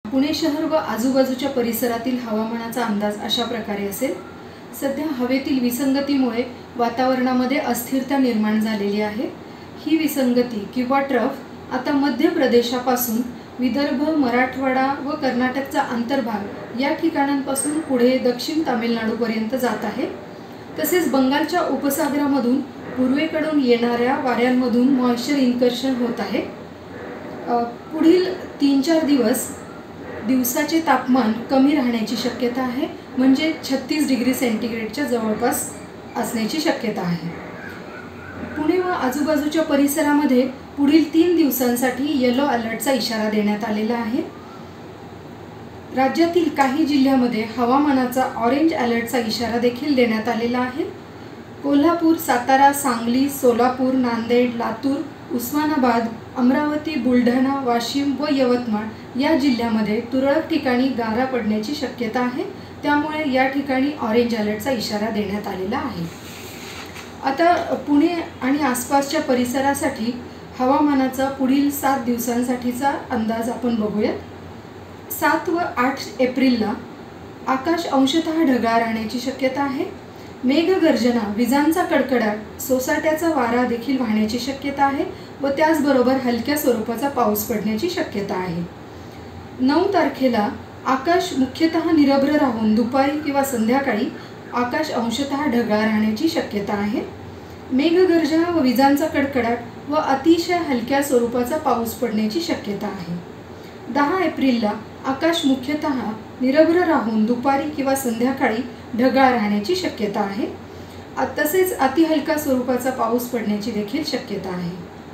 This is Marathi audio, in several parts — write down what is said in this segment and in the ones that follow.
पुणे शहर व आजूबाजूच्या परिसरातील हवामानाचा अंदाज अशा प्रकारे असेल। सध्या हवेतील विसंगतीमुळे वातावरणामध्ये अस्थिरता निर्माण झालेली आहे। ही विसंगती किंवा ट्रफ आता मध्य प्रदेशापासून विदर्भ, मराठवाडा व कर्नाटकचा अंतर्भाग या ठिकाणांपासून पुढे दक्षिण तामिळनाडूपर्यंत जात आहे। तसेच बंगालच्या उपसागरामधून पूर्वेकडून येणाऱ्या वाऱ्यांमधून मॉइश्चर इन्कर्शन होत आहे। पुढील 3-4 दिवस दिवसाचे तापमान कमी राहण्याची शक्यता आहे, म्हणजे 36 डिग्री सेंटीग्रेडच्या जवळपास असण्याची शक्यता आहे। पुणे व आजूबाजूच्या परिसरामध्ये पुढील 3 दिवसांसाठी येलो अलर्टचा इशारा देण्यात आलेला आहे। राज्यातील काही जिल्ह्यांमध्ये हवामानाचा ऑरेंज अलर्टचा इशारा देखील देण्यात आलेला आहे। कोल्हापूर, सातारा, सांगली, सोलापूर, नांदेड, लातूर, उस्मानाबाद, अमरावती, बुलढाणा, वाशिम व यवतमाळ या जिल्ह्यांमध्ये तुरळक ठिकाणी गारा पडण्याची शक्यता आहे। त्यामुळे या ठिकाणी ऑरेंज अलर्टचा इशारा देण्यात आलेला आहे। आता पुणे आणि आसपासच्या परिसरासाठी हवामानाचा पुढील 7 दिवसांसाठीचा अंदाज आपण बघूया। 7 व 8 एप्रिलला आकाश अंशतः ढगाळ राहण्याची शक्यता आहे। मेघगर्जना, विजांचा कडकडाट, सोसाट्याचा वारा देखील वाहण्याची शक्यता आहे व त्याचबरोबर हलक्या स्वरूपाचा पाऊस पडण्याची शक्यता आहे। 9 तारखेला आकाश मुख्यतः निरभ्र राहून दुपारी किंवा संध्याकाळी आकाश अंशतः ढगाळ राहण्याची शक्यता आहे। मेघगर्जना व विजांचा कडकडाट व अतिशय हलक्या स्वरूपाचा पाऊस पडण्याची शक्यता आहे। 10 एप्रिलला आकाश मुख्यतः निरभ्र राहून दुपारी किंवा संध्याकाळी ढगाळ राहण्याची शक्यता आहे। तसेच अति हलका स्वरूपाचा पाऊस पडण्याची देखील शक्यता आहे।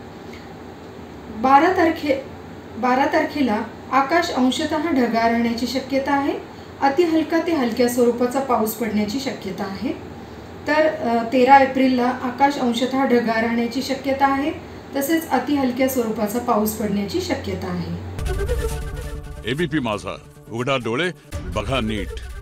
12 तारखेला आकाश अंशतः ढगाळ राहण्याची शक्यता आहे। अति हलका ते हलक्या स्वरूपाचा पाऊस पडण्याची शक्यता आहे। तर 13 एप्रिलला आकाश अंशतः ढगाळ राहण्याची शक्यता आहे। तसेच अति हलक्या स्वरूपाचा पाऊस पडण्याची शक्यता आहे। एबीपी माझा, उघडा डोळे बघा नीट।